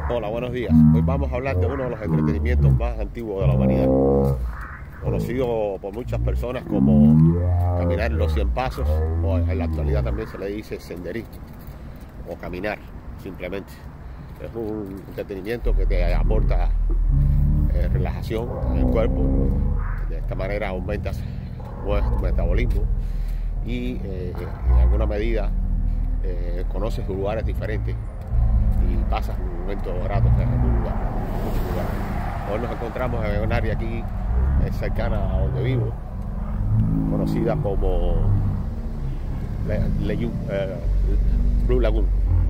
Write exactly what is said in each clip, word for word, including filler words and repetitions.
Hola, buenos días. Hoy vamos a hablar de uno de los entretenimientos más antiguos de la humanidad, conocido por muchas personas como caminar los cien pasos, o en la actualidad también se le dice senderismo, o caminar, simplemente. Es un entretenimiento que te aporta eh, relajación en el cuerpo. De esta manera aumentas tu metabolismo y eh, en alguna medida eh, conoces lugares diferentes y pasas un momento grato en algún lugar, muchos lugares. Hoy nos encontramos en un área aquí eh, cercana a donde vivo, conocida como Le, Le, eh, Blue Lagoon.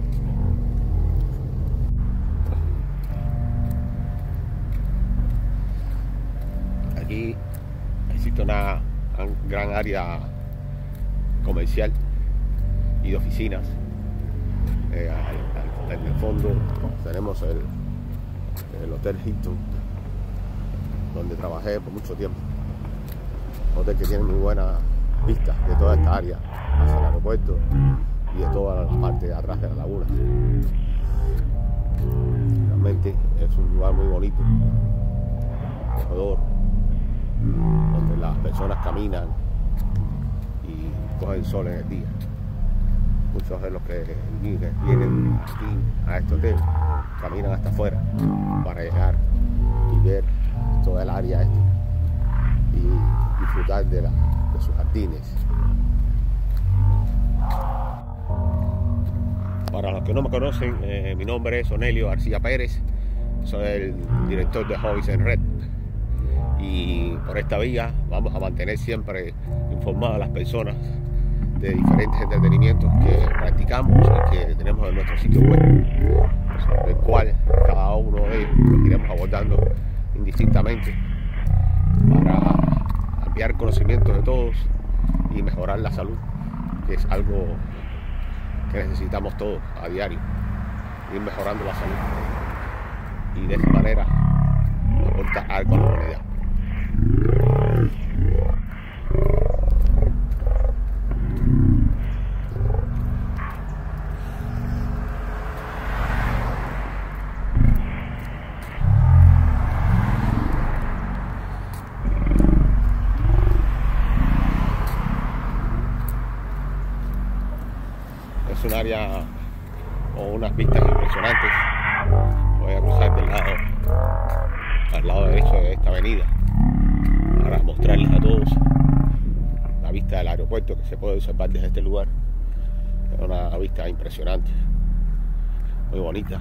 Aquí existe una gran área comercial y de oficinas. Eh, al, al, en el fondo tenemos el, el Hotel Hilton, donde trabajé por mucho tiempo. Un hotel que tiene muy buenas vistas de toda esta área hacia el aeropuerto y de toda la parte de atrás de la laguna. Realmente es un lugar muy bonito, acogedor, donde las personas caminan y cogen sol en el día. Muchos de los que vienen aquí a este hotel caminan hasta afuera para llegar y ver toda el área esta y disfrutar de, la, de sus jardines. Para los que no me conocen, eh, mi nombre es Onelio García Pérez, soy el director de Hobbies en Red, y por esta vía vamos a mantener siempre informadas a las personas de diferentes entretenimientos que practicamos y que tenemos en nuestro sitio web, el cual cada uno de ellos los iremos abordando indistintamente para ampliar conocimientos de todos y mejorar la salud, que es algo que necesitamos todos a diario, ir mejorando la salud y de esta manera aportar algo a la humanidad. Es un área con unas vistas impresionantes. Voy a cruzar del lado al lado derecho de esta avenida para mostrarles a todos la vista del aeropuerto que se puede observar desde este lugar. Es una vista impresionante, muy bonita.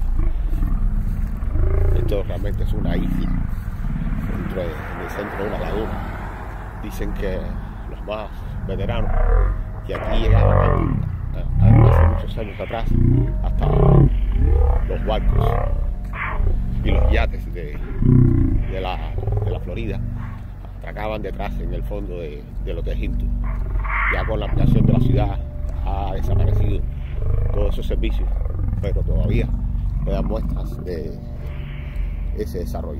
Esto realmente es una isla dentro de, en el centro de una laguna. Dicen que los más veteranos que aquí llegaban hace muchos años atrás, hasta los barcos y los yates de, de, la, de la Florida atracaban detrás en el fondo de, del Hotel Hilton. Ya con la ampliación de la ciudad ha desaparecido todos esos servicios, pero todavía quedan muestras de ese desarrollo.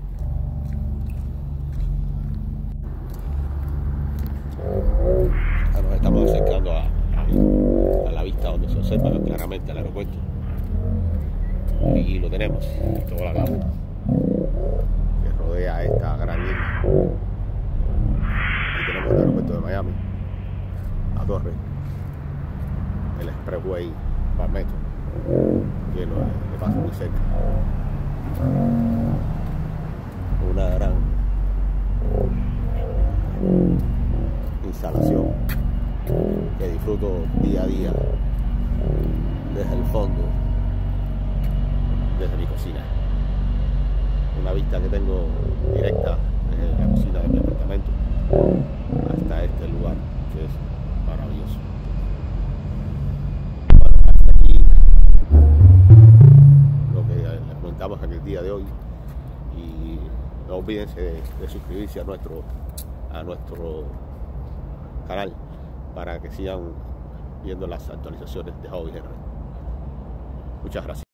Ya nos estamos acercando a a la vista donde se observa claramente el aeropuerto, y lo tenemos, toda la laguna que rodea esta gran isla. Aquí tenemos el aeropuerto de Miami, la torre, el expressway Palmetto, que lo le pasa muy cerca. Una gran instalación que disfruto día a día desde el fondo, desde mi cocina. Una vista que tengo directa desde la cocina de mi apartamento hasta este lugar, que es maravilloso. Bueno, hasta aquí lo que les comentamos en el día de hoy, y no olvídense de, de suscribirse a nuestro a nuestro canal para que sigan viendo las actualizaciones de Hobbies en Red. Muchas gracias.